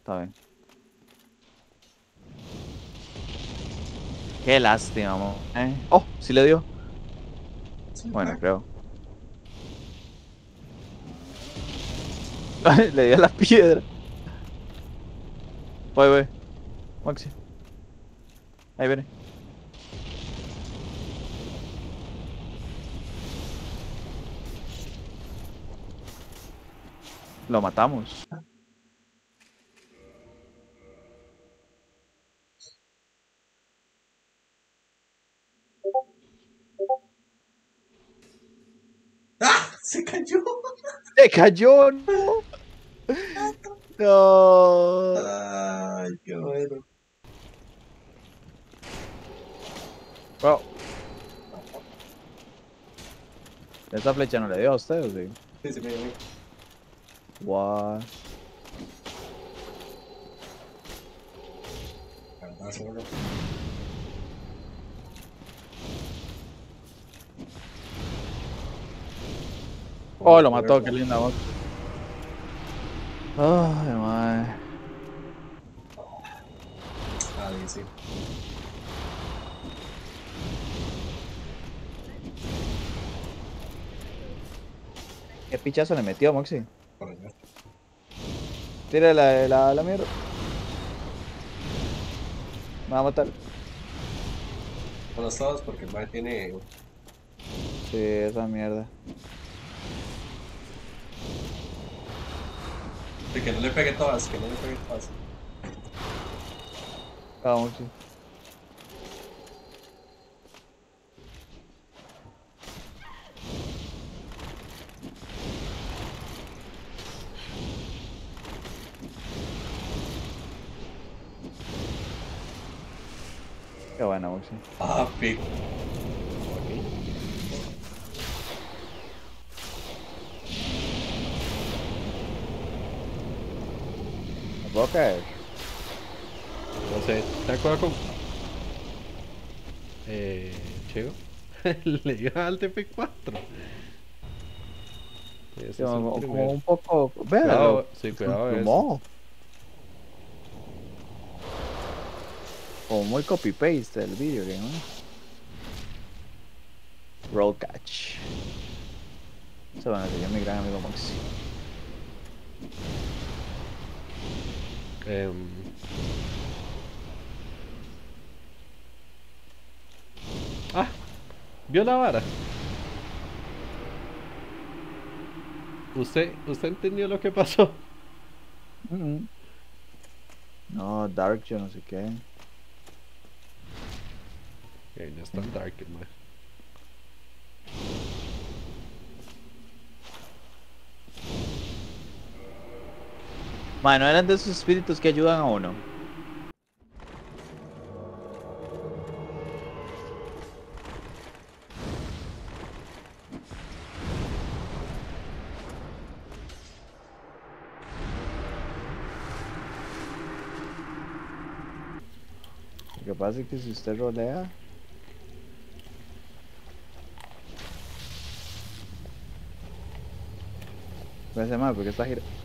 Está bien. Qué lástima, amor. Oh, sí le dio. Sí, Bueno, ¿verdad? creo. Le dio la piedra. Voy. Maxi. Ahí viene. Lo matamos. ¡Ah! Se cayó. ¡Se cayó! ¡No! No. Ay, qué bueno. Bro, ¿esa flecha no le dio a usted o sí? Sí, se me dio a mí. What? Verdad, solo. Oh, Pobre, lo pobre mató, qué Ron. linda voz. Ay, madre. Ah, sí. ¿Qué pichazo le metió, Moxie? Por allá. Tira la mierda. Me va a matar. Bueno, todos porque el mae tiene. Sí, esa mierda. De que no le pegue todas, que no le pegue todas. Ah, Moxie. Qué buena, Moxie. Ah, pico. ¿Me puedo caer? No sé, ¿te acuerdas con Chego? Le dio al TP4. Sí, Ese es el como primero. un poco. Vea, Cuidado, sí, cuidado eso. plumó. Como muy copy-paste del video game, ¿no? Roll catch. Se van a enseñar mi gran amigo Moxie. Em, Ah, vio la vara. ¿Usted entendió lo que pasó? Mm. No, Dark, yo no sé qué. No es tan dark, man. Bueno, eran de esos espíritus que ayudan a uno. Lo que pasa es que si usted rolea. Me hace mal porque está girando.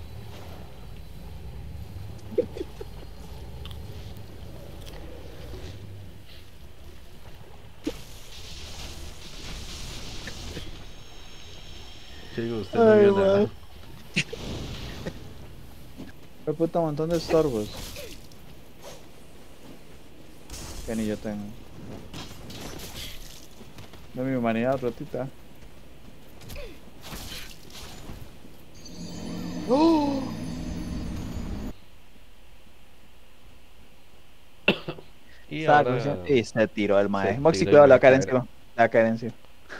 Chico, usted no Ay, vio nada. man. Qué puta montón de estorbos. Que ni yo tengo. De mi humanidad rotita. ¡Oh! Y Estaba ahora cruzando y se tiró el se mae. Moxie, tira y cuidado, va le va a a caer caer. encima. Le va a caer encima.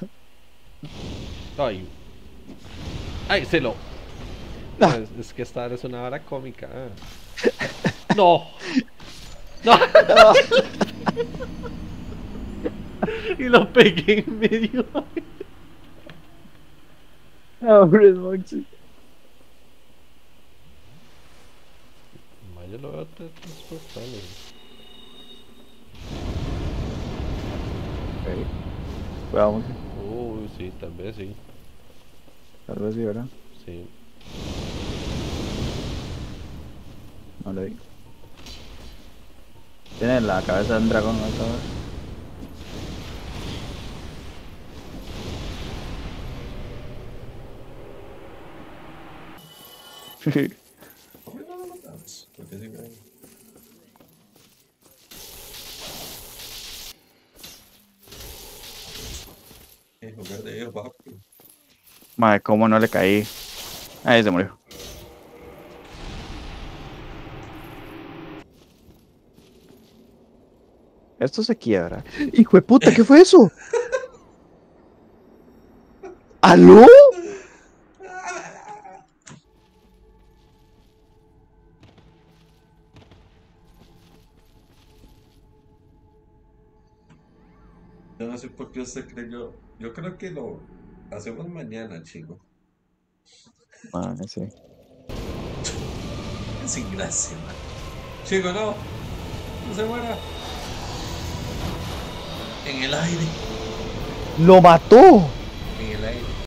Ay, ay, se lo. No, No, es que esta es una vara cómica. No, no. no. Y lo pegué en medio. No, hombre, Moxie. Yo lo veo transportable. Ok. Cuidado, Moxie. Sí, tal vez sí. Tal vez sí, ¿verdad? Sí. No lo vi. Tiene la cabeza de un dragón, ¿no sabes? ¿Por qué no lo matamos? Porque sigue ahí. Jugar de ellos bajo. Madre, cómo no le caí. Ahí se murió. Esto se quiebra. ¡Hijo de puta! ¿Qué fue eso? ¿Aló? Yo no sé por qué usted creyó. Yo creo que lo hacemos mañana, chico. Madre, sí. Sin gracia, man. Chico, no. No se muera. En el aire. ¡Lo mató!